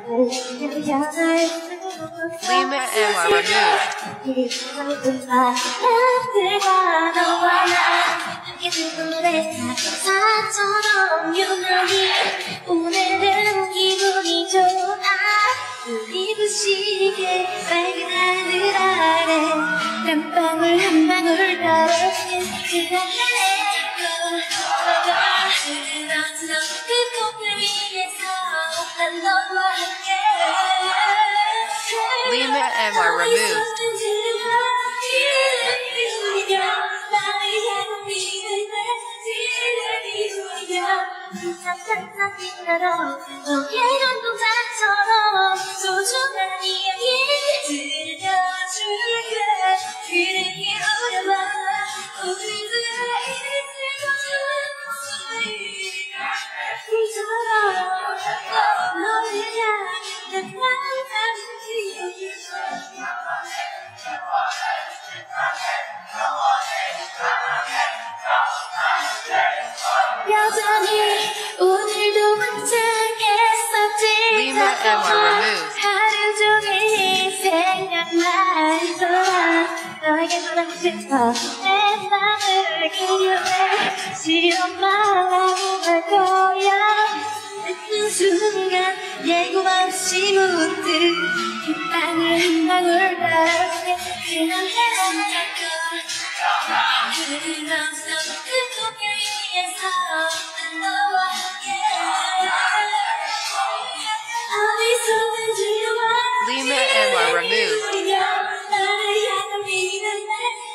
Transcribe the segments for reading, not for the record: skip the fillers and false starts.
Lima M are removed. 오늘은 기분이 좋아 우리 부시게 밝은 하늘 아래 땀방울 한 방울 떨어진 그 꽃을 위해서 난 너와 함께 Lima M are removed. 너의 눈동자처럼 소중한 이야기 들려줄게 그대에게 오려봐 우리들의 이슬과 너를 향해 여전히 오늘도 환장했었지 Lima M are removed. 하루 종일 생각만 돌아 너에게 돌아오고 싶어 내 맘을 기억해 싫은 말하고 말 거야 그 순간 예고 없이 문득 그 땅을 한 방울 떨어지게 그런 해를 그 꽃을 위해서 난 너와 함께 어디서든 들려와 Lima M are removed. 나를 향한 믿음의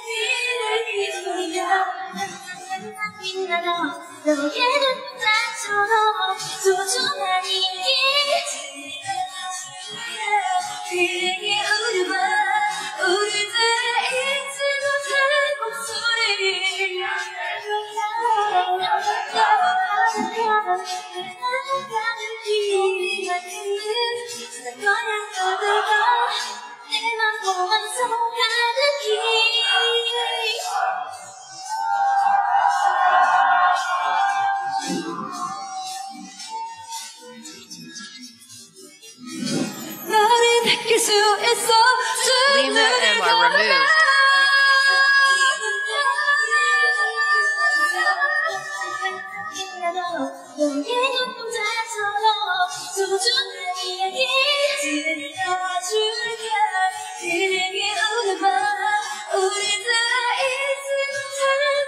기분이야 빛나러 너의 눈동자처럼 소중한 이야기 그대에게 오려봐 우리들의 잊지 못할 목소리 나는 기만큼은 살 거야 떠들고 내맘 보면서 가득히 너를 느낄 수 있어 Lima M are removed. 너의 눈동자처럼 소중한 이야기 들려줄게 그대에게 오려봐 우리들의 잊지 못할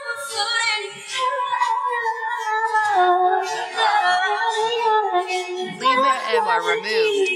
목소리 Lima M are removed.